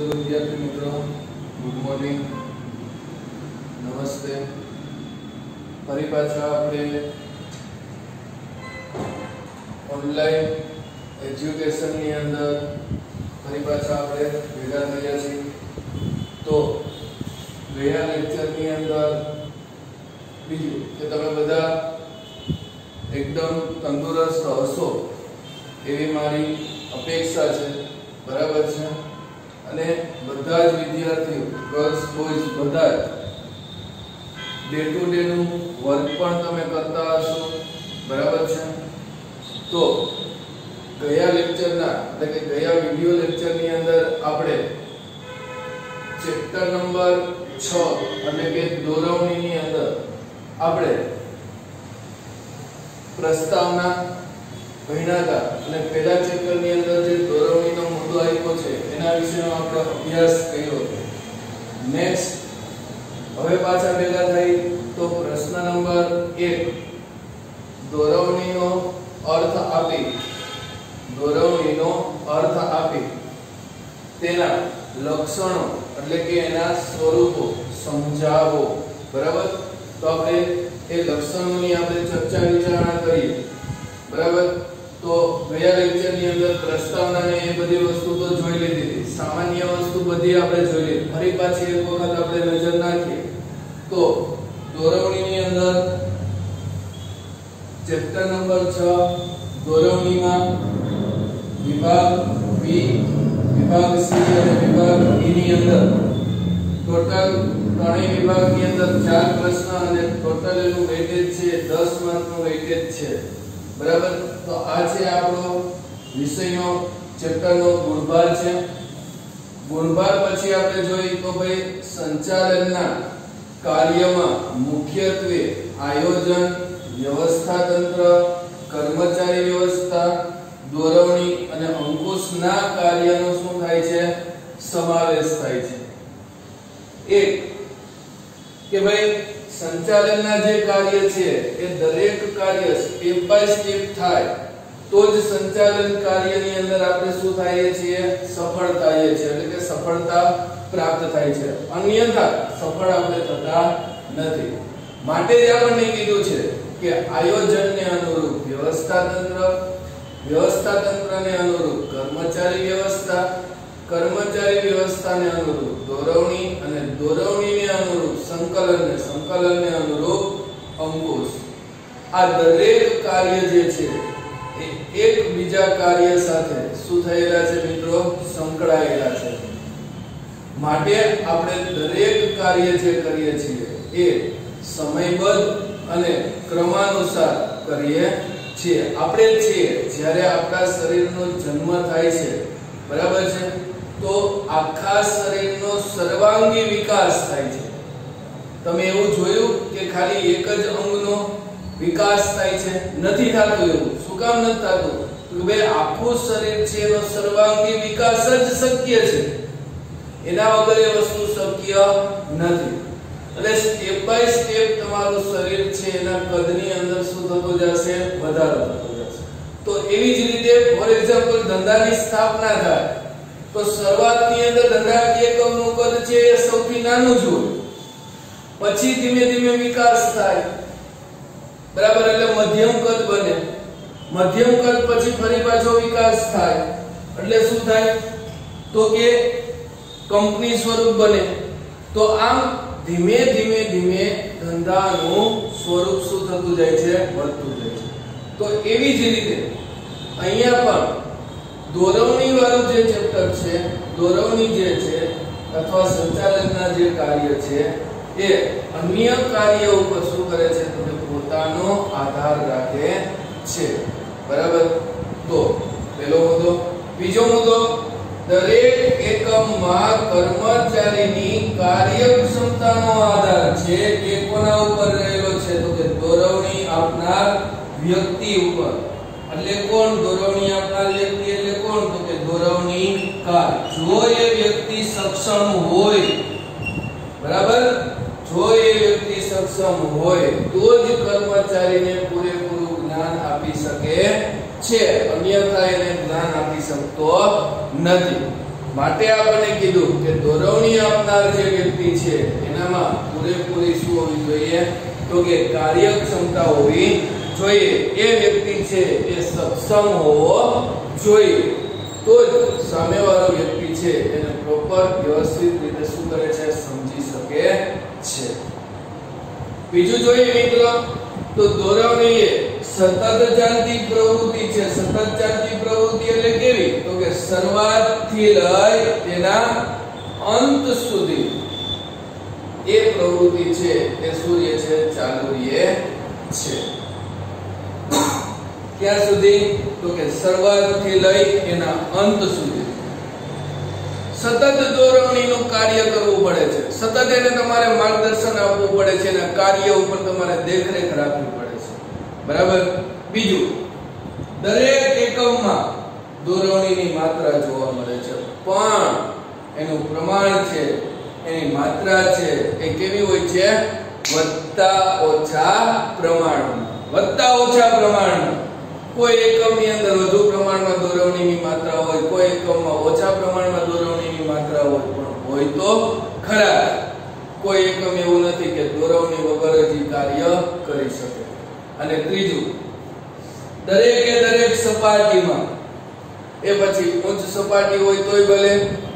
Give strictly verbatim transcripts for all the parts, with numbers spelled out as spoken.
चलो विद्यार्थी मित्रों, गुड मॉर्निंग, नमस्ते। फरी पाछा आपणे ऑनलाइन एज्युकेशन ની અંદર ફરી પાછા આપણે ભેગા થયા છીએ। તો ગયા લેક્ચર ની અંદર બીજું કે તમે બધા એકદમ તંદુરસ્ત હશો એવી મારી અપેક્ષા છે, બરાબર છે। અને બધા જ વિદ્યાર્થીઓ ગર્લ્સ બોયઝ બધા ડે ટુ ડે નું વર્ક પણ તમે કરતા હશો, બરાબર છે। તો ગયા લેક્ચરના એટલે કે ગયા વિડિયો લેક્ચરની અંદર આપણે ચેપ્ટર નંબર છ એટલે કે દોરવણીની અંદર આપણે પ્રસ્તાવના ભણ્યા હતા અને પહેલા ચેપ્ટરની અંદર જે દોરવણીનો મુદ્દો આપ્યો છે એના વિશેનો આપણે અભ્યાસ કર્યો હતો। નેક્સ્ટ હવે પાછા ભેગા થઈ તો પ્રશ્ન નંબર એક દોરવણીનો અર્થ આપી દોરવણીનો અર્થ આપી તેના લક્ષણો એટલે કે એના સ્વરૂપો સમજાવો, બરાબર। તો આપણે એ લક્ષણોની આપણે ચર્ચા વિચારણા કરીએ, બરાબર। તો ગયા લેક્ચરની અંદર પ્રસ્તાવનાને એ બધી વસ્તુ તો જોઈ લીધી હતી, સામાન્ય વસ્તુ બધી આપણે જોઈ લીધી। ફરી પાછી એક વખત આપણે નજર નાખીએ તો દોરવણીની અંદર ચેપ્ટર નંબર છ દોરવણીમાં વિભાગ બી, વિભાગ સી અને વિભાગ ઈ ની અંદર ટોટલ ત્રણેય વિભાગની અંદર ચાર પ્રશ્ન અને ટોટલ એનું વેઇટેજ છે દસ માર્કનું વેઇટેજ છે, બરાબર। તો આ છે આપણો વિષયનો ચેપ્ટરનો ગુણભાર છે। ગુણભાર પછી આપણે જોઈએ તો ભાઈ સંચાલનના કાર્યમાં મુખ્યત્વે આયોજન, વ્યવસ્થા તંત્ર, કર્મચારી વ્યવસ્થા, દોરવણી અને અંકુશના કાર્યનો શું થાય છે સમાવેશ થાય છે। એક કે ભાઈ સંચાલનના જે કાર્ય છે એ દરેક કાર્ય સ્ટેપ બાય સ્ટેપ થાય તો જ સંચાલન કાર્યની અંદર આપણે શું થાય છે સફળ થાય છે એટલે કે સફળતા પ્રાપ્ત થાય છે, અન્યથા સફળ આપણે થતા નથી। માટે જ આપણને કીધું છે કે આયોજનને અનુરૂપ વ્યવસ્થા તંત્ર, વ્યવસ્થા તંત્રને અનુરૂપ કર્મચારી વ્યવસ્થા, કર્મચારી વ્યવસ્થાને અનુરૂપ દોરવણી અને દોરવણીને અનુરૂપ સંકલનને, સંકલનને અનુરૂપ અંકુશ। આ દરેક કાર્ય જે છે એ એક બીજા કાર્ય સાથે શું થયેલા છે મિત્રો સંકળાયેલા છે। માટે આપણે દરેક કાર્ય જે કરીએ છીએ એ સમયબદ્ધ અને ક્રમાનુસાર કરીએ છીએ। આપણે છીએ જ્યારે આપણા શરીરનો જન્મ થાય છે, બરાબર છે, તો આખા શરીરનો સર્વાંગી વિકાસ થાય છે। તમે એવું જોયું કે ખાલી એક જ અંગનો વિકાસ થાય છે? નથી થતું। એવું શું કામ નથી થતું? કે ભાઈ આખું શરીર છે એનો સર્વાંગી વિકાસ જ શક્ય છે, એના વગર એ વસ્તુ શક્ય નથી। એટલે સ્ટેપ બાય સ્ટેપ તમારું શરીર છે એના કદની અંદર શું થતો જશે વધારો થતો જશે। તો એવી જ રીતે ફોર એક્ઝામ્પલ ધંધાની સ્થાપના થાય તો શરૂઆતની અંદર ધંધાકીય એકમનું કદ છે એ સૌથી નાનું જ હોય, પછી ધીમે ધીમે વિકાસ થાય, બરાબર, એટલે મધ્યમ કદ બને, મધ્યમ કદ પછી ફરી પાછો વિકાસ થાય એટલે શું થાય તો કે કંપની સ્વરૂપ બને। તો આમ ધીમે ધીમે ધીમે ધંધાનું સ્વરૂપ શું થતું જાય છે વધતું જાય છે। તો એવી જ રીતે અહીંયા પણ દોરવણી વાળું જે ચેપ્ટર છે, દોરવણી જે છે અથવા સંચાલનના જે કાર્ય છે એ અન્ય કાર્ય ઉપર શું કરે છે તો કે પોતાનો આધાર રાખે છે, બરાબર। તો પહેલો મુદ્દો। બીજો મુદ્દો દરેક એકમમાં કર્મચારીની કાર્યક્ષમતાનો આધાર છે એ કોના ઉપર રહેલો છે તો કે દોરવણી આપનાર વ્યક્તિ ઉપર। એટલે કોણ દોરવણી આપનાર વ્યક્તિ? એટલે કોણ તો કે દોરવણીકાર। જો એ વ્યક્તિ સક્ષમ હોય, બરાબર, જો એ વ્યક્તિ સક્ષમ હોય તો જ કર્મચારીને પૂરેપૂરું જ્ઞાન આપી શકે છે, અન્યથા એને જ્ઞાન આપી શકતો નથી। માટે આપણે કીધું કે દોરવણી આપનાર જે વ્યક્તિ છે એનામાં પૂરેપૂરી શું હોવી જોઈએ તો કે કાર્યક્ષમતા હોવી જોઈએ. એ વ્યક્તિ છે એ સક્ષમ હોવો જોઈએ, તો જ સામેવાળો વ્યક્તિ છે એને પ્રોપર વ્યવસ્થિત રીતે શું કરે છે સમજી શકે છે. બીજું જોઈએ મિત્રો તો દોરવણી એ સતત ચાલતી પ્રવૃત્તિ છે. સતત ચાલતી પ્રવૃત્તિ એટલે કેવી તો કે શરૂઆત થી લઈ તેના અંત સુધી એ પ્રવૃત્તિ છે એ સૂર્ય છે ચાલુ રહે છે. ક્યાં સુધી તો કે શરૂઆત થી લઈ એના અંત સુધી સતત દોરવણીનું કાર્ય કરવું પડે છે. સતત એને તમારે માર્ગદર્શન આપવું પડે છે અને કાર્ય ઉપર તમારે દેખરેખ રાખવી પડે છે. બરાબર. બીજું, દરેક એકમમાં દોરવણીની માત્રા જોવા મળે છે, પણ એનું પ્રમાણ છે, એની માત્રા છે એ કેવી હોય છે વત્તા ઓછા પ્રમાણમાં. વત્તા ઓછા પ્રમાણમાં કોઈ એકમની અંદર વધુ પ્રમાણમાં દોરવણીની માત્રા હોય, કોઈ એકમમાં ઓછા પ્રમાણમાં દોરવણીની માત્રા હોય, પણ હોય તો ખરા. કોઈ એકમ એવું નથી કે દોરવણી વગર જ કાર્ય કરી શકે. અને ત્રીજું, દરેકે દરેક સપાટીમાં એ પછી ઉચ્ચ સપાટી હોય તોય ભલે,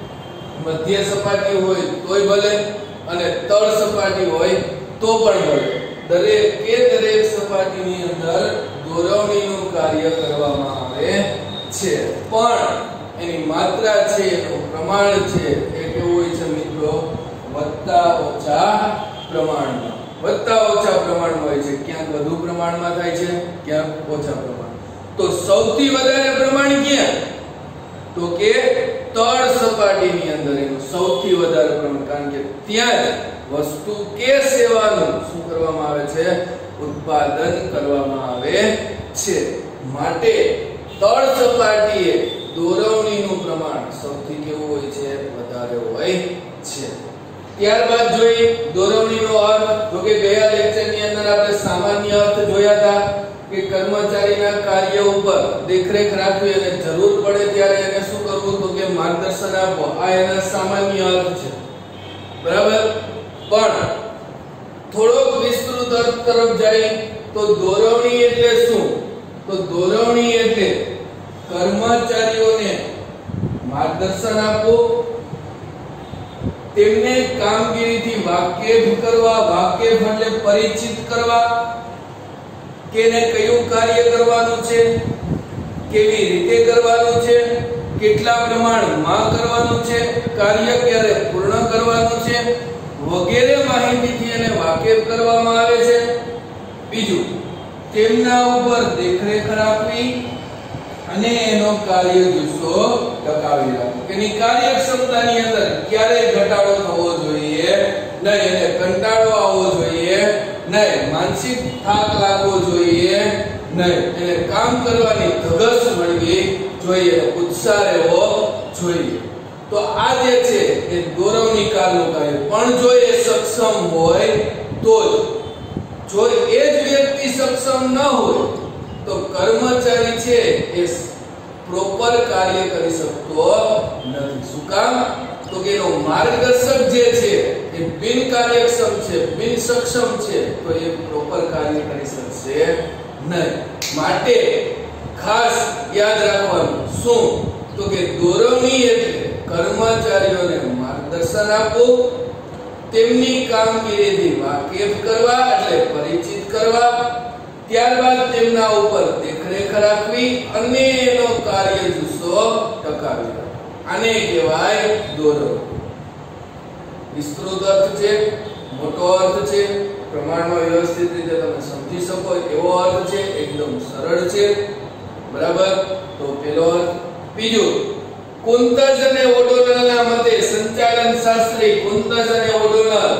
મધ્ય સપાટી હોય તોય ભલે અને તળ સપાટી હોય તો પણ ભલે, દરેકે દરેક સપાટીની અંદર દોરવણીનું કાર્ય કરવામાં આવે છે, પણ એની માત્રા છે, એનું પ્રમાણ છે એ કેવું હોય છે મિત્રો વત્તા ઓછા પ્રમાણમાં. વત્તા ઓછા પ્રમાણમાં હોય છે. ક્યાંક વધુ પ્રમાણમાં થાય છે, ક્યાંક ઓછા પ્રમાણ. તો સૌથી વધારે પ્રમાણ ક્યાં તો કે તળ સપાટીની અંદર એનું સૌથી વધારે પ્રમાણ, કારણ કે ત્યાં જ વસ્તુ કે સેવાનું શું કરવામાં આવે છે ઉત્પાદન કરવામાં આવે છે. માટે તળ સપાટીએ દોરવણીનું પ્રમાણ સૌથી કેવું હોય છે વધારે હોય છે. ત્યારબાદ જોઈએ દોરવણીનો અર્થ. તો કે ગયા લેક્ચરની અંદર આપણે સામાન્ય અર્થ જોયા હતા કે કર્મચારીના કાર્ય ઉપર દેખરેખ રાખવી અને જરૂર પડે ત્યારે એને શું કરવું તો કે માર્ગદર્શન આપો. આ એના સામાન્ય અર્થ છે. બરાબર. પણ થોડોક વિસ્તૃત અર્થ તરફ જાય તો દોરવણી એટલે શું તો દોરવણી એટલે કર્મચારીઓને માર્ગદર્શન આપવું, તેમને કામગીરીથી વાકેફ કરવા. વાકેફ એટલે પરિચિત કરવા કે ને કયું કાર્ય કરવાનું છે, કેવી રીતે કરવાનું છે, કેટલા પ્રમાણમાં કરવાનું છે, કાર્ય ક્યારે પૂર્ણ કરવાનું છે વગેરે માહિતીથી એને વાકેફ કરવામાં આવે છે. બીજું, તેમના ઉપર દેખરેખ રાખવી અને એનો કાર્ય જુસ્સો ટકાવી રાખવો. એની કાર્યક્ષમતાની અંદર ક્યારેય ઘટાડો થવો જોઈએ નહીં, એને કંટાળો આવવો જોઈએ નહીં, માનસિક થાક લાગવો જોઈએ નહીં, એને કામ કરવાની ધગશ મળવી જોઈએ, ઉત્સાહ રહેવો જોઈએ. તો આ જે છે એ દોરવણીકારનું કાર્ય. પણ જો એ સક્ષમ હોય તો જ. જો એ જ વ્યક્તિ સક્ષમ ન હોય તો કર્મચારી છે એ પ્રોપર કાર્ય કરી શકતો નથી. શું કામ તો કે એનો માર્ગદર્શક જે છે એ બિન કાર્યક્ષમ છે, બિન સક્ષમ છે, તો એ પ્રોપર કાર્ય કરી શકશે નહીં. માટે ખાસ યાદ રાખવાનું શું તો કે દોરવણી એટલે કર્મચારીઓને માર્ગદર્શન આપવું, તેમની કામગીરીથી વાકેફ કરવા એટલે પરિચિત કરવા, ત્યારબાદ તેમના ઉપર દેખરેખ રાખવી અને એનો કાર્ય જુસ્સો ટકાવી રાખવો. આને કહેવાય દોરવણી. વિસ્તૃત અર્થ છે, મોટો અર્થ છે, પ્રમાણમાં વ્યવસ્થિત રીતે તમે સમજી શકો એવો અર્થ છે, એકદમ સરળ છે. બરાબર. તો પેલો અર્થ. બીજું, કુંતજ અને ઓડોનલના મતે સંચાલન શાસ્ત્રી કુંતજ અને ઓડોનલ,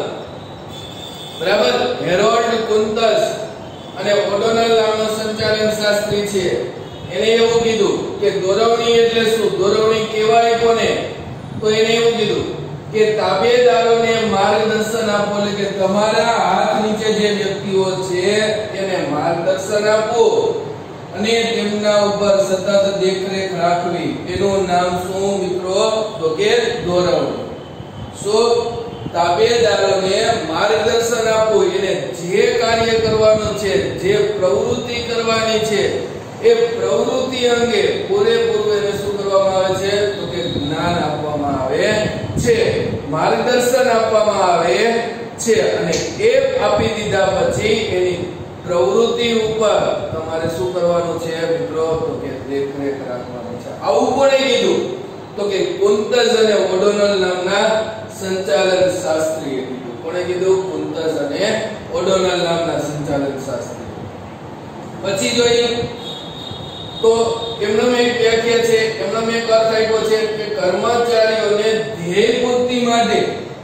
બરાબર, હેરોલ્ડ કુંતજ અને ઓડોનલ નામનો સંચાલન શાસ્ત્રી છે, એને એવું કીધું કે દોરવણી એટલે શું, દોરવણી કહેવાય કોને તો એને એવું કીધું કે તાબેદારોને માર્ગદર્શન આપો, એટલે કે તમારા હાથ નીચે જે વ્યક્તિઓ છે એને માર્ગદર્શન આપો અને તેમના ઉપર સતત દેખરેખ રાખવી એનું નામ શું મિત્રો? તો કે દોરવણી. સો તાબેદારોને માર્ગદર્શન આપવું, એને જે કાર્ય કરવાનું છે, જે પ્રવૃત્તિ કરવાની છે એ પ્રવૃત્તિ અંગે પૂરેપૂરું એને શું કરવામાં આવે છે? તો કે જ્ઞાન આપવામાં આવે છે, માર્ગદર્શન આપવામાં આવે છે. અને એ આપી દીધા પછી એની પ્રવૃત્તિ ઉપર તમારે શું કરવાનું છે મિત્રો? તો કે દેખરેખ રાખવાની છે. આવું કોણે કીધું? તો કે કુંતઝ અને ઓડોનલ નામના સંચાલન શાસ્ત્રીએ કીધું. કોણે કીધું? કુંતઝ અને ઓડોનલ નામના સંચાલન શાસ્ત્રી. પછી જોઈએ તો એમનો એક વ્યાખ્યા છે, એમનો એક અર્થ આપ્યો છે કે કર્મચારીઓને ધ્યેય પૂર્તિ માટે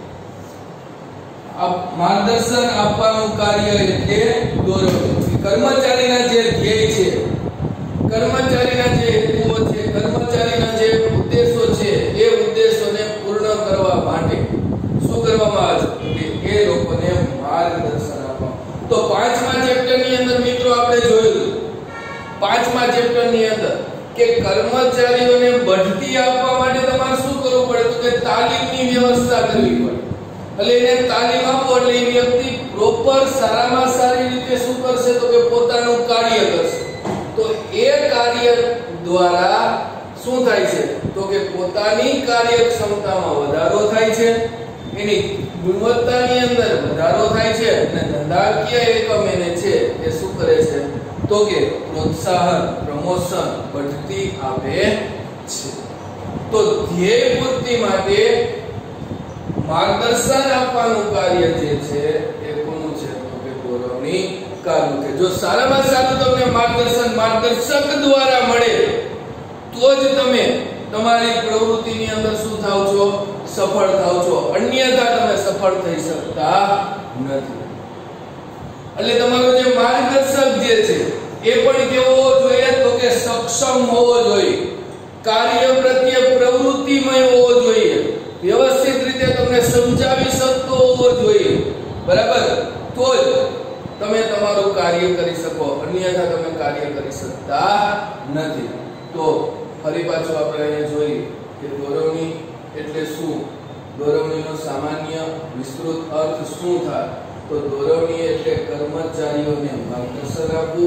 માર્ગદર્શન આપવાનું કાર્ય એટલે દોરવણી. કર્મચારીના જે ધ્યેય છે, કર્મચારીના જે હેતુઓ છે, કર્મચારીના જે ઉદ્દેશો છે એ ઉદ્દેશોને પૂર્ણ કરવા માટે શું કરવામાં આવે છે? કે એ લોકોને માર્ગદર્શન આપવા. તો પાંચમા ચેપ્ટરની અંદર મિત્રો આપણે જોયું, પાંચમા ચેપ્ટરની અંદર કે કર્મચારીઓને બઢતી આપવા માટે તમારે શું કરવું પડે? તો કે તાલીમની વ્યવસ્થા કરવી પડે. એટલે એને તાલીમ આપો એટલે એ વ્યક્તિ પ્રોપર સારામાં સારી રીતે શું કરશે? તો કે પોતાનું કાર્ય કરશે. તો એ કાર્ય દ્વારા શું થાય છે? તો કે પોતાની કાર્યક્ષમતામાં વધારો થાય છે, એની ગુણવત્તાની અંદર વધારો થાય છે અને ધંધાકીય એકમ એને છે એ શું કરે છે? તો કે પ્રોત્સાહન, પ્રમોશન, બઢતી આપે છે. તો ધ્યેય પૂર્તિ માટે માર્ગદર્શન આપવાનું કાર્ય જે છે એ કોનું છે? તો કે દોરવણી કારનું છે. જો સારામાં સારું તમને માર્ગદર્શન માર્ગદર્શક દ્વારા મળે તો જ તમે તમારી પ્રવૃત્તિની અંદર શું થાવ છો? સફળ થાવ છો. અન્યથા તમે સફળ થઈ શકતા નથી. એટલે તમારો જે માર્ગદર્શક જે છે એ પણ કેવો હોવો જોઈએ? તો કે સક્ષમ હોવો જોઈએ, કાર્ય પ્રત્યે પ્રવૃત્તિમય હોવો જોઈએ, વ્યવસ્થિત રીતે તમને સમજાવી શકતો હોવો જોઈએ. બરાબર? તો જ તમે તમારું કાર્ય કરી શકો, અન્યથા તમે કાર્ય કરી શકતા નથી. તો ફરી પાછું આપણે અહીંયા જોઈએ કે દોરવણી એટલે શું? દોરવણીનો સામાન્ય વિસ્તૃત અર્થ શું થાય? તો દોરવણી એટલે કર્મચારીઓને માર્ગદર્શન આપવું,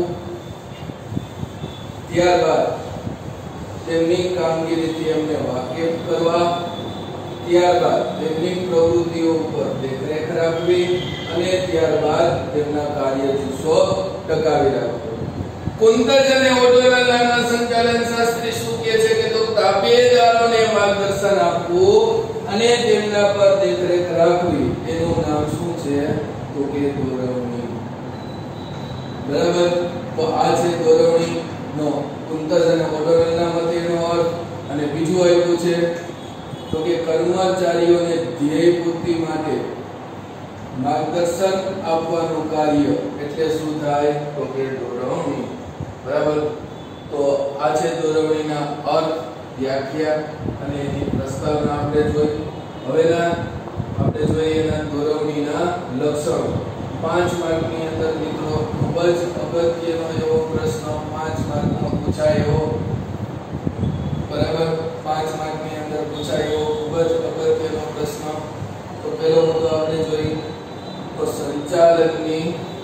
ત્યારબાદ તેમની કામગીરીથી એમને વાકેફ કરવા, ત્યારબાદ તેમની પ્રવૃત્તિઓ ઉપર દેખરેખ રાખવી અને ત્યારબાદ તેમના કાર્ય જુસ્સો ટકાવી રાખવો. કુંતઝ અને ઓડોનલ નામના સંચાલન શાસ્ત્રી શું કહે છે? કે તો તાબેદારોને માર્ગદર્શન આપવું અને તેમના પર દેખરેખ રાખવી એનું નામ શું છે? તો કે દોરવણી. બરાબર? તો આ છે દોરવણી નો કુંતઝ અને ઓડોનલ ના મતેનો અર્થ. અને બીજું આપ્યું છે તો કે કર્મચારીઓને ધ્યેય પૂર્તિ માટે માર્ગદર્શન આપવાનું કાર્ય એટલે શું થાય? તો કે દોરવણી. બરાબર? તો આ છે દોરવણીના અર્થ, વ્યાખ્યા અને એની પ્રસ્તાવના આપણે જોઈ. હવેના આપણે જોઈએ એના દોરવણીના લક્ષણો. પાંચ માર્કની અંદર મિત્રો ખૂબ જ અગત્યનો એવો પ્રશ્ન પાંચ માર્કમાં પૂછાય એવો. બરાબર? પાંચ માર્કની અંદર પૂછાય એવો ખૂબ જ અગત્યનો પ્રશ્ન. તો પહેલો મુદ્દો આપણે જોઈએ તો સંચાલનની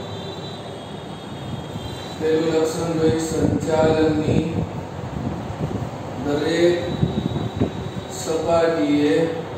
પહેલું લક્ષણ જોઈએ સંચાલનની દરેક સપાટીએ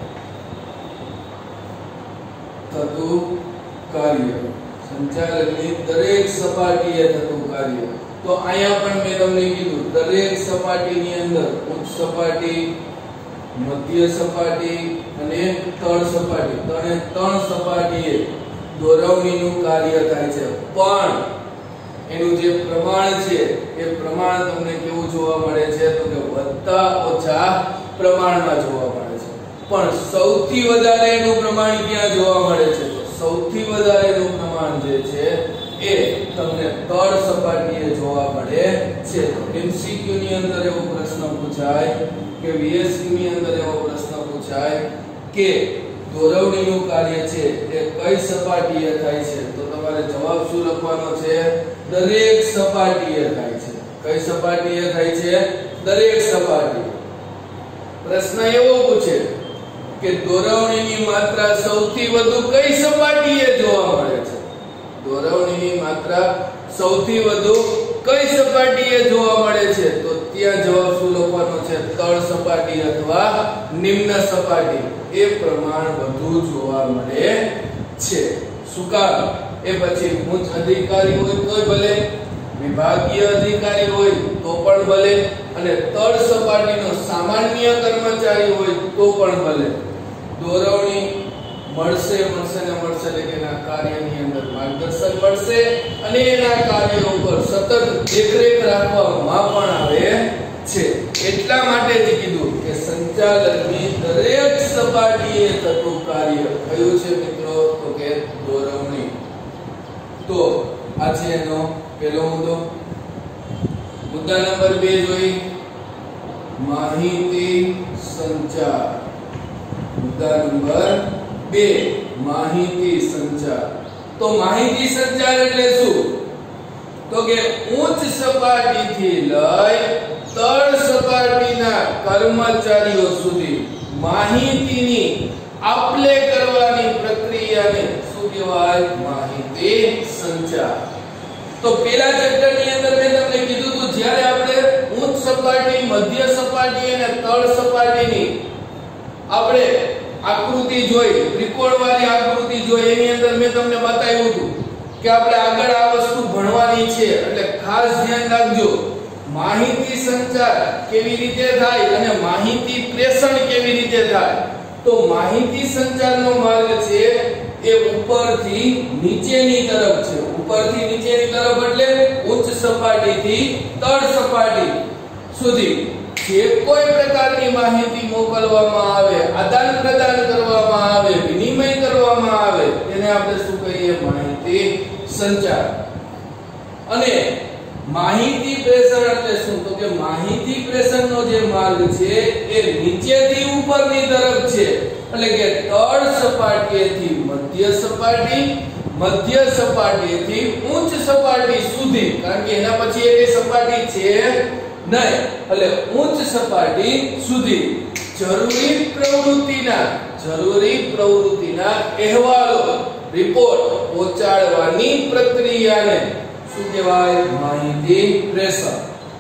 થતું કાર્ય. સંચાલનની દરેક સપાટીએ થતું કાર્ય. તો અહીંયા પણ મેં તમને કીધું દરેક સપાટીની અંદર ઉચ્ચ સપાટી, મધ્ય સપાટી અને તળ સપાટી, ત્રણે ત્રણ સપાટીએ દોરવણીનું કાર્ય થાય છે. પણ એનું જે પ્રમાણ છે એ પ્રમાણ તમને કેવું જોવા મળે છે? તો કે વધતા ઓછા પ્રમાણમાં જોવા મળે છે. પણ સૌથી વધારે એનું પ્રમાણ ક્યાં જોવા મળે છે? તો સૌથી વધારે એનું પ્રમાણ જે છે એ તમને તળ સપાટીએ જોવા મળે છે. એમસીક્યુ ની અંદર એવો પ્રશ્ન પૂછાય કે વીએસક્યુ ની અંદર એવો પ્રશ્ન પૂછાય કે દોરવણીનું કાર્ય છે એ કઈ સપાટીએ થાય છે? તો તમારે જવાબ શું લખવાનો છે? દરેક સપાટીએ થાય છે. કઈ સપાટીએ થાય છે? દરેક સપાટી. પ્રશ્ન એવો પૂછે કે દોરવણીની માત્રા સૌથી વધુ કઈ સપાટીએ જોવા મળે છે? દોરવણીની માત્રા સૌથી વધુ કઈ સપાટીએ જોવા મળે છે? તો ત્યાં જવાબ શું લખવાનો છે? તળ સપાટી અથવા નિમ્ન સપાટી. એ પ્રમાણ વધુ જોવા મળે છે. શું કામ? એ પછી ઉચ્ચ અધિકારી હોય તોય ભલે, વિભાગીય અધિકારી હોય તો પણ ભલે, અને તળ સપાટીનો સામાન્ય કર્મચારી હોય તો પણ ભલે, દોરવણી મળશે મળશે ને મળશે એટલે કે એના કાર્યની અંદર માર્ગદર્શન મળશે અને એના કાર્ય ઉપર સતત દેખરેખ રાખવામાં પણ આવે છે. એટલા માટે જ કીધું કે સંચાલનની દરેક સપાટીએ થતું કાર્ય કયું છે મિત્રો? તો કે દોરવણી. તો આ છે એનો પહેલો મુદ્દો. મુદ્દા નંબર બે જોઈ, માહિતી સંચાર. મુદ્દા નંબર બે, માહિતી સંચાર. તો માહિતી સંચાર એટલે શું? તો કે ઉચ્ચ સપાટીથી લઈ તળ સપાટીના કર્મચારીઓ સુધી માહિતીની આપલે કરવાની પ્રક્રિયાને શું કહેવાય? માહિતી સંચાર. તો પેલા ચેપ્ટરની અંદર મેં તમને કીધું હતું જ્યારે આપણે ઉચ્ચ સપાટી, મધ્ય સપાટી અને તળ સપાટીની આપણે આકૃતિ જોઈ, ત્રિકોણવાળી આકૃતિ જોઈ, એની અંદર મેં તમને બતાવ્યું હતું કે આપણે આગળ આ વસ્તુ ભણવાની છે. એટલે ખાસ ધ્યાન રાખજો, માહિતી સંચાર કેવી રીતે થાય અને માહિતી પ્રેષણ કેવી રીતે થાય. તો માહિતી સંચારનો માર્ગ છે એ ઉપરથી નીચેની તરફ છે. ઉપરથી નીચેની તરફ એટલે ઉચ્ચ સપાટીથી તળ સપાટી સુધી જે કોઈ પ્રકારની માહિતી મોકલવામાં આવે, આદાન પ્રદાન કરવામાં આવે, વિનિમય કરવામાં આવે તેને આપણે શું કહીએ? માહિતી સંચાર. અને માહિતી પ્રેષણ એટલે શું? તો કે માહિતી પ્રેષણનો જે માર્ગ છે એ નીચેથી ઉપરની તરફ છે. એટલે કે તળ સપાટીએથી મધ્ય સપાટી, મધ્ય સપાટીએથી ઉચ્ચ સપાટી સુધી, કારણ કે એના પછી એક સપાટી છે નહીં, એટલે ઉચ્ચ સપાટી સુધી જરૂરી પ્રવૃત્તિના જરૂરી પ્રવૃત્તિના અહેવાલો, રિપોર્ટ પહોંચાડવાની પ્રક્રિયાને શું કહેવાય? માહિતી પ્રેષણ.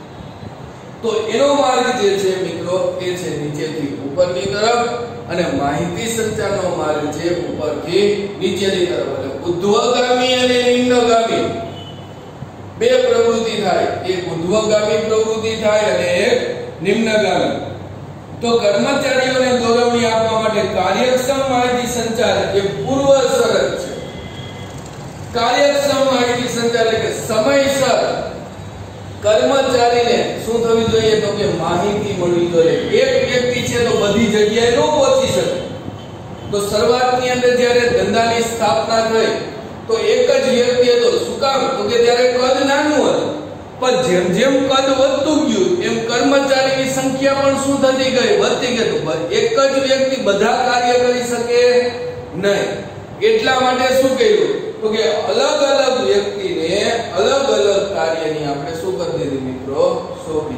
તો એનો માર્ગ જે છે મિત્રો એ છે નીચેથી ઉપરની તરફ, અને માહિતી સંચારનો માર્ગ છે ઉપરથી નીચેની તરફ. એટલે ઉર્ધ્વગામી અને નિમ્નગામી બે પ્રવૃત્તિ થાય. એક ઉર્ધ્વગામી પ્રવૃત્તિ થાય અને એક નિમ્નગામી. તો કર્મચારીઓને દોરવણી આપવા માટે કાર્યક્ષમ માહિતી સંચાર એ પૂર્વ શરત છે. કાર્યક્ષમ માહિતી સંચાર એટલે સમયસર કર્મચારીને શું થવી જોઈએ? તો કે માહિતી મળવી જોઈએ. એક વ્યક્તિ છે તો બધી જગ્યાએ ન પહોંચી શકે. તો શરૂઆતની અંદર જ્યારે ધંધાની સ્થાપના થઈ તો એક જ વ્યક્તિ હતો. શું કામ? તો કે ત્યારે કદ નાનું હતું, પણ જેમ જેમ કદ વધતું ગયું એમ કર્મચારીની સંખ્યા પણ શું થતી ગઈ? વધતી ગઈ. તો એક જ વ્યક્તિ બધા કાર્ય કરી શકે નહીં. એટલા માટે શું કર્યું? તો કે અલગ અલગ વ્યક્તિને અલગ અલગ કાર્યની આપણે શું કરી દીધી મિત્રો? સોંપી,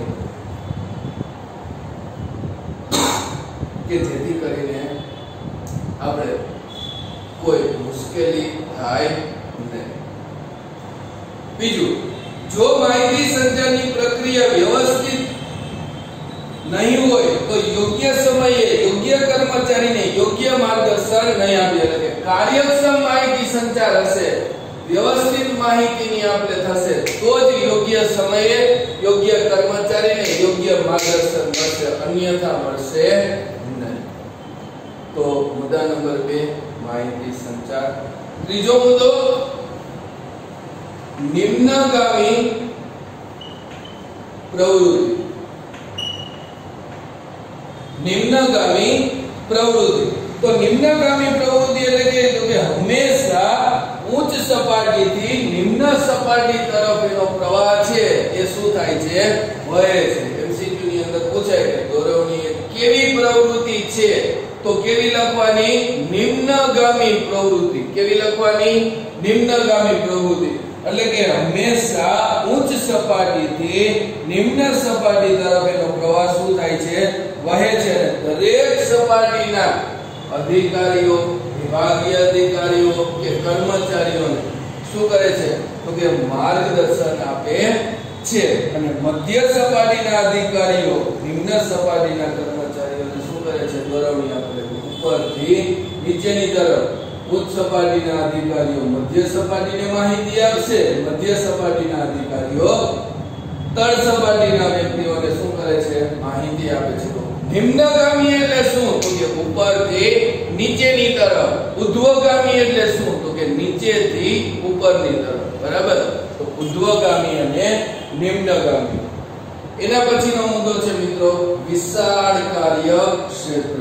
કે જેથી કરીને આપણે કોઈ મુશ્કેલી થાય નહીં. બીજું, જો માહિતી સંચારની પ્રક્રિયા વ્યવસ્થિત નહીં હોય તો યોગ્ય સમયે યોગ્ય કર્મચારીને યોગ્ય માર્ગદર્શન નહીં આપી શકે. કાર્યક્ષમ માહિતી સંચાર હશે, વ્યવસ્થિત માહિતીની આપણે થશે તો જ યોગ્ય સમયે યોગ્ય કર્મચારીને યોગ્ય માર્ગદર્શન મળશે, અન્યથા મળશે નહીં. તો મુદ્દા નંબર બે, માહિતી સંચાર. ત્રીજો મુદ્દો, નિમ્નગામી પ્રવૃત્તિ. નિમ્નગામી પ્રવૃત્તિ. તો નિમ્નગામી પ્રવૃત્તિ એટલે કે તો કે હંમેશા ઉચ્ચ સપાટીથી નિમ્ન સપાટી તરફ એનો પ્રવાહ છે એ શું થાય છે? વહે છે. એમસીક્યુ ની અંદર પૂછાય કે દોરવણી કેવી પ્રવૃત્તિ છે? તો કેવી લખવાની? નિમ્નગામી પ્રવૃત્તિ. કેવી લખવાની? નિમ્નગામી પ્રવૃત્તિ. એટલે કે હંમેશા ઉચ્ચ સપાટીથી નિમ્ન સપાટી તરફ એનો પ્રવાહ શું થાય છે, વહે છે. દરેક સપાટીના અધિકારીઓ, વિભાગીય અધિકારીઓ કે કર્મચારીઓને શું કરે છે, તો કે માર્ગદર્શન આપે છે. અને મધ્ય સપાટીના અધિકારીઓ નિમ્ન સપાટીના કર્મચારીઓને શું કરે છે, દોરવણી આપે ઉપરથી નીચેની તરફ. ઉચ્ચ સપાટીના અધિકારીઓ મધ્ય સપાટીને માહિતી આપશે, મધ્ય સપાટીના અધિકારીઓ તળ સપાટીના વ્યક્તિઓને શું કરે છે, માહિતી આપે છે. નિમ્નગામી એટલે શું, તો કે ઉપરથી નીચેની તરફ. ઉર્ધ્વગામી એટલે શું, તો કે નીચેથી ઉપરની તરફ. બરાબર. તો ઉર્ધ્વગામી અને નિમ્નગામી. એના પછીનો મુદ્દો છે મિત્રો વિશાળ કાર્ય ક્ષેત્ર.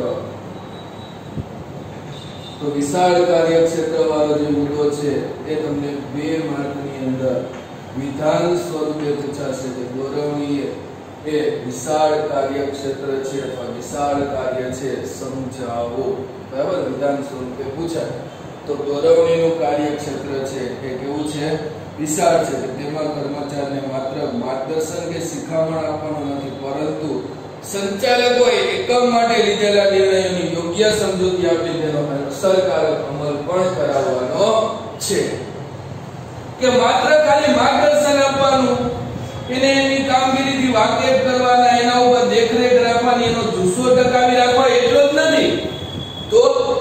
તો વિશાળ કાર્યક્ષેત્ર વાળો જે મુદ્દો છે એ તમને બે માર્કની અંદર વિધાન સ્વરૂપે પૂછાશે કે દોરવણીએ એ વિશાળ કાર્યક્ષેત્ર છે અથવા વિશાળ કાર્ય છે સમજાવો. બરાબર. વિધાન સ્વરૂપે પૂછાય તો દોરવણીનું કાર્યક્ષેત્ર છે એ કેવું છે, વિશાળ છે. તેમાં કર્મચારીને માત્ર માર્ગદર્શન કે શિખામણ આપવાનું નથી, પરંતુ સંચાલકોએ એકમ માટે લીધેલા નિર્ણયોની યોગ્ય સમજૂતી આપી તેનો અસરકારક અમલ પણ કરાવવાનો છે. કે માત્ર ખાલી માર્ગદર્શન આપવાનું, એને એની કામગીરીથી વાકેફ કરવાના, એના ઉપર દેખરેખ રાખવાની, એનો જુસ્સો ટકાવી રાખવા એટલો જ નથી. તો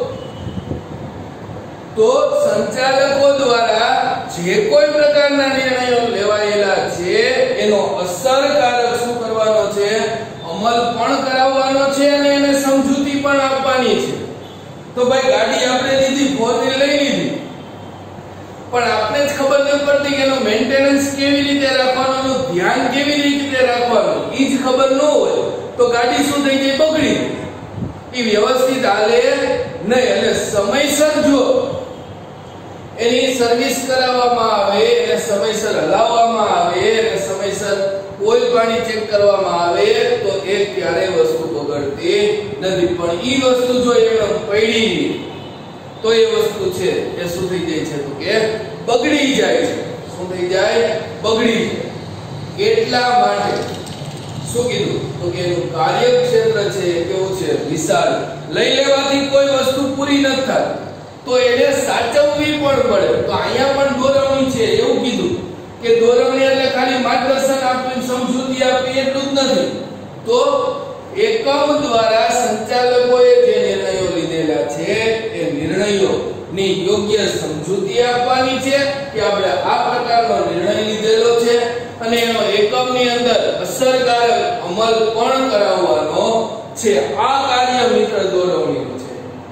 તો સંચાલકો દ્વારા જે કોઈ પ્રકારના નિર્ણયો લેવાયેલા છે એનો અસરકારક શું કરવાનો છે, અમલ પણ કરાવવાનો છે અને એને સમજૂતી પણ આપવાની છે. તો ભાઈ ગાડી આપણે લીધી, ફોર વ્હીલ લઈ લીધી, પણ આપણે જ ખબર ન પડતી કે એનો મેન્ટેનન્સ કેવી રીતે રાખવાનો, એનું ધ્યાન કેવી રીતે રાખવાનું, એ જ ખબર ન હોય તો ગાડી શું થઈ જાય, બગડી. એ વ્યવસ્થિત હાલે નહીં. એટલે સમયસર જો એની સર્વિસ કરાવવામાં આવે, એને સમયસર હલાવવામાં આવે, એને સમયસર ઓઇલ પાણી ચેક કરવામાં આવે તો એ ક્યારેય વસ્તુ બગડતી નથી. પણ ઈ વસ્તુ જો એમ પડી તો એ વસ્તુ છે એ શું થઈ જાય છે, તો કે બગડી જાય છે. શું થઈ જાય, બગડી જાય. એટલા માટે શું કીધું, તો કે એનું કાર્યક્ષેત્ર છે કેવું છે, વિશાળ. લઈ લેવાથી કોઈ વસ્તુ પૂરી ન થાય તો એને સાચવવી પણ પડે. તો અહીંયા પણ દોરવણી છે એવું કીધું કે દોરવણી એટલે ખાલી માર્ગદર્શન આપી, સમજૂતી આપી એટલું જ નથી. તો એકમ દ્વારા સંચાલકોએ જે નિર્ણયો લીધેલા છે એ નિર્ણયોની યોગ્ય સમજૂતી આપવાની છે કે આપણે આ પ્રકારનો નિર્ણય લીધેલો છે અને એનો એકમની અંદર અસરકારક અમલ પણ કરાવવાનો છે. આ કાર્ય મિત્ર દોરવણીનું છે.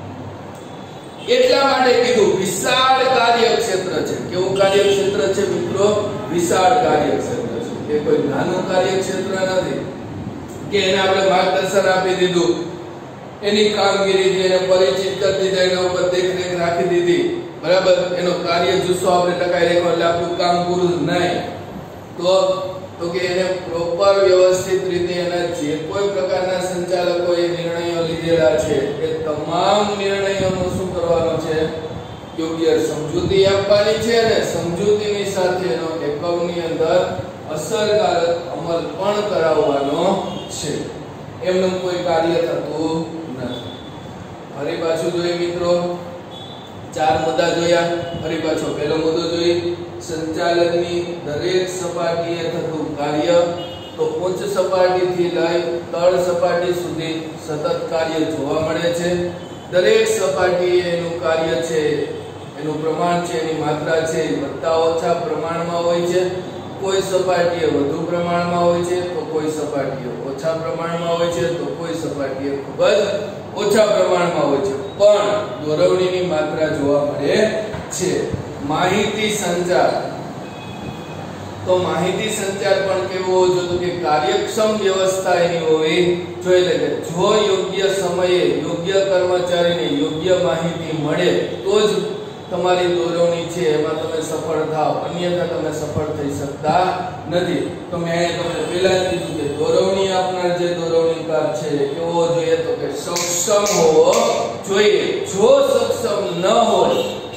એટલા માટે કીધું વિશાળ કાર્યક્ષેત્ર છે. કેવું કાર્યક્ષેત્ર છે મિત્રો, વિશાળ કાર્યક્ષેત્ર છે. એ કોઈ નાનું કાર્યક્ષેત્ર નથી કે એને આપણે માર્ગદર્શન આપી દીધું, એની કામગીરીથી એને પરિચિત કરી દીધા, એના ઉપર દેખરેખ રાખી દીધી, બરાબર, એનો કાર્ય જુસ્સો આપણે ટકાઈ રાખ્યો એટલે આપણું કામ પૂરું નહીં. તો તો કે એને પ્રોપર વ્યવસ્થિત રીતે એના જે કોઈ પ્રકારના સંચાલકોએ નિર્ણયો લીધેલા છે એ તમામ નિર્ણયોનું શું કરવાનું છે, યોગ્ય સમજૂતી આપવાની છે અને સમજૂતીની સાથે એનો એકમની અંદર અસરકારક અમલ પણ કરાવવાનો છે. એમનું કોઈ કાર્ય થતું નથી. ફરી પાછું જોઈએ મિત્રો, ચાર મુદ્દા જોયા. ફરી પાછો પહેલો મુદ્દો જોઈએ, સંચાલકની દરેક સપાટીએ થતું કાર્ય. તો ઉચ્ચ સપાટીથી લઈ તળ સપાટી સુધી સતત કાર્ય જોવા મળે છે. દરેક સપાટીએ એનું કાર્ય છે, એનું પ્રમાણ છે, એની માત્રા છે, વધતા ઓછા પ્રમાણમાં હોય છે. કોઈ સપાટીએ વધુ પ્રમાણમાં હોય છે તો કોઈ સપાટીએ ઓછા પ્રમાણમાં હોય છે તો કોઈ સપાટીએ ખૂબ જ ઓછા પ્રમાણમાં હોય છે. પણ દોરવણીની માત્રા જોવા મળે છે. માહિતી સંચાર, તો માહિતી સંચાર પણ કેવો હોવો જોઈએ, કે કાર્યક્ષમ વ્યવસ્થા એની હોવી જોઈએ. કે જો યોગ્ય સમયે યોગ્ય કર્મચારીને યોગ્ય માહિતી મળે તો જ તમારી દોરવણી છે એમાં તમે સફળ થાવ, અન્યથા તમે સફળ થઈ શકતા નથી. તો મેં તમને પહેલા જ કીધું કે દોરવણી આપનાર જે દોરવણીકાર છે કેવો જોઈએ, તો કે સક્ષમ હોવો જોઈએ. જો સક્ષમ ન હોય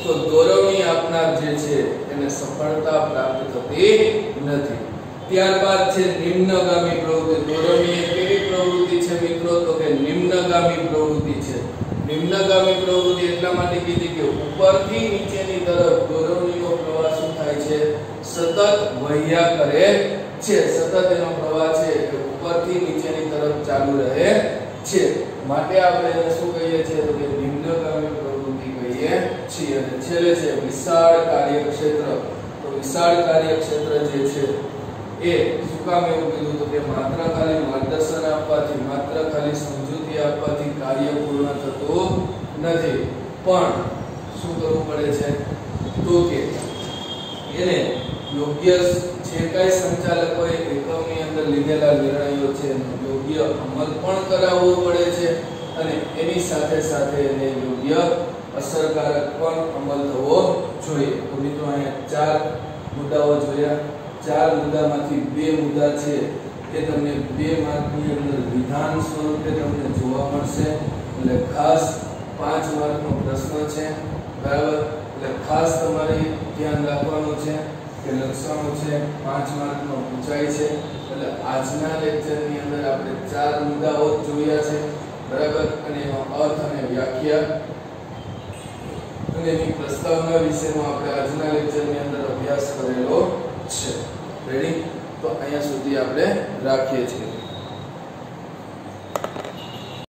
તો દોરવણી આપનાર જે છે એને સફળતા પ્રાપ્ત થતી નથી. ત્યારબાદ છે નિમ્નગામી પ્રવૃત્તિ. દોરવણી એ કેવી પ્રવૃત્તિ છે મિત્રો? તો કે નિમ્નગામી પ્રવૃત્તિ છે. નિમ્નગામી પ્રવૃત્તિ એટલા માટે કીધી કે ઉપરથી નીચેની તરફ દોરવણીનો પ્રવાહ શું થાય છે? સતત વહ્યા કરે છે. સતત એનો પ્રવાહ છે એ ઉપરથી નીચેની તરફ ચાલુ રહે છે. માટે આપણે એને શું કહીએ છીએ? તો કે નિમ્નગામી પ્રવૃત્તિ કહીએ છીએ. અને છેલ્લે છે વિશાળ કાર્યક્ષેત્ર. તો વિશાળ કાર્યક્ષેત્ર જે છે એ શું કામ એવું કીધું? તો કે માત્ર ખાલી માર્ગદર્શન આપવાથી, માત્ર ખાલી સમજૂતી આપવાથી કાર્ય પૂર્ણ થતું નથી, પણ શું કરવું પડે છે? તો કે એને યોગ્ય જે કઈ સંચાલકોએ એકમની અંદર લીધેલા નિર્ણયો છે યોગ્ય અમલ પણ કરાવવો પડે છે અને એની સાથે સાથે એને યોગ્ય અસરકારક પણ અમલ થવો જોઈએ. તો મિત્રો અહીંયા ચાર મુદ્દાઓ જોયા. ચાર મુદ્દામાંથી બે મુદ્દા છે એ તમને બે માર્કની અંદર વિધાન સ્વરૂપે તમને જોવા મળશે. એટલે ખાસ પાંચ માર્કનો પ્રશ્ન છે, બરાબર? એટલે ખાસ તમારે ધ્યાન રાખવાનું છે કે લક્ષણો છે પાંચ માર્કનો પૂછાય છે. એટલે આજના લેક્ચરની અંદર આપણે ચાર મુદ્દાઓ જોયા છે, બરાબર? અને એનો અર્થ અને વ્યાખ્યા અને એની પ્રસ્તાવના વિશેનો આપણે આજના લેક્ચરની અંદર અભ્યાસ કરેલો છે. રેડી? તો અહીંયા સુધી આપણે રાખીએ છીએ.